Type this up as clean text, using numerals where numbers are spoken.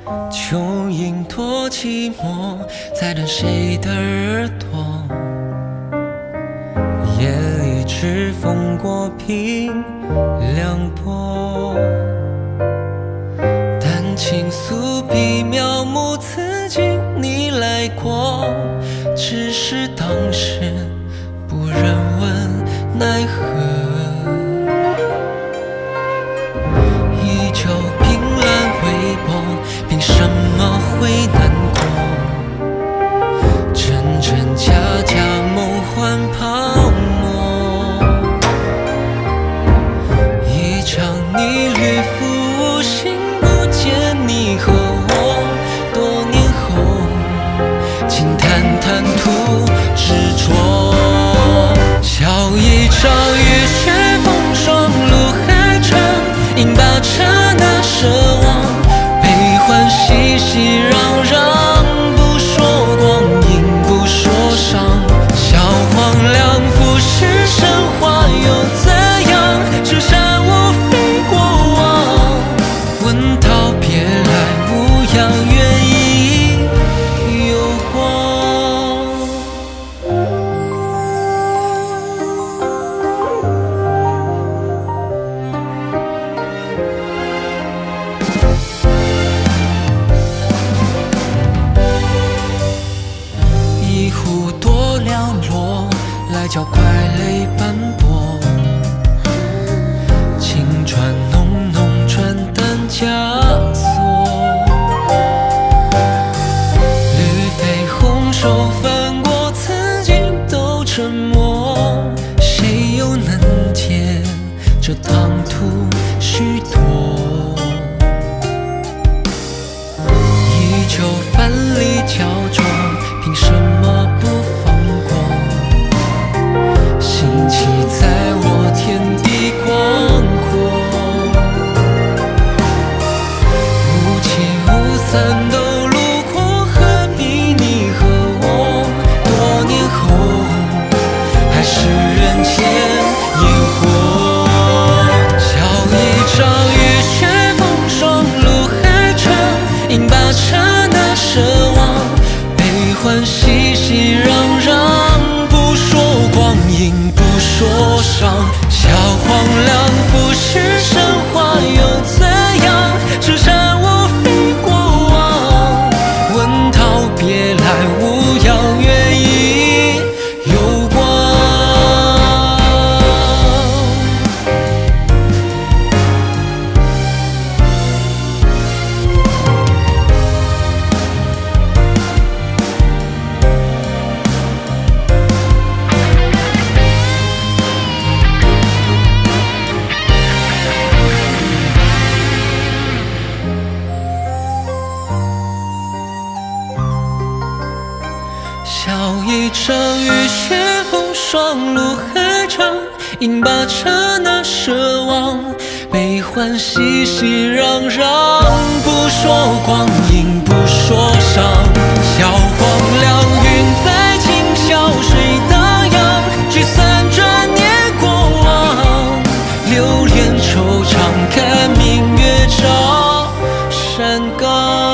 蚯蚓多寂寞，在等谁的耳朵？夜里指风过平凉波，但倾诉笔描摹此景你来过，只是当时不忍问奈何。依旧凭栏微波，凭什么会难过？真真假假梦幻泡沫，一场逆旅赴无心，不见你和我。多年后，轻谈谈吐执着，笑一场雨雪风霜路海长，应把刹那奢望，悲欢喜喜攘攘，不说光阴不说伤。萧黄粱浮世神话又怎样？只山无非过往，问道别来无恙，愿意有光。一壶多凉落，来叫快泪斑驳。轻船浓浓转淡枷锁，绿肥红瘦翻过，曾经都沉默。谁又能填这唐突虚脱？依旧藩篱焦灼，凭什么不放过？心系在我天地广阔，无气无散都路过，何必你和我？多年后，还是人间烟火。笑一场雨雪风霜路海长，应把刹那奢望，悲欢喜喜攘攘，不说光阴不说伤。萧黄粱浮世神话又怎样？只山无非过往，问道别来无恙，愿意有光。笑一场雨雪风霜路海长，应把刹那奢望，悲欢喜喜攘攘，不说光阴不说伤。萧黄粱云在今宵水荡漾，聚散转念过往，流连惆怅，看明月照山岗。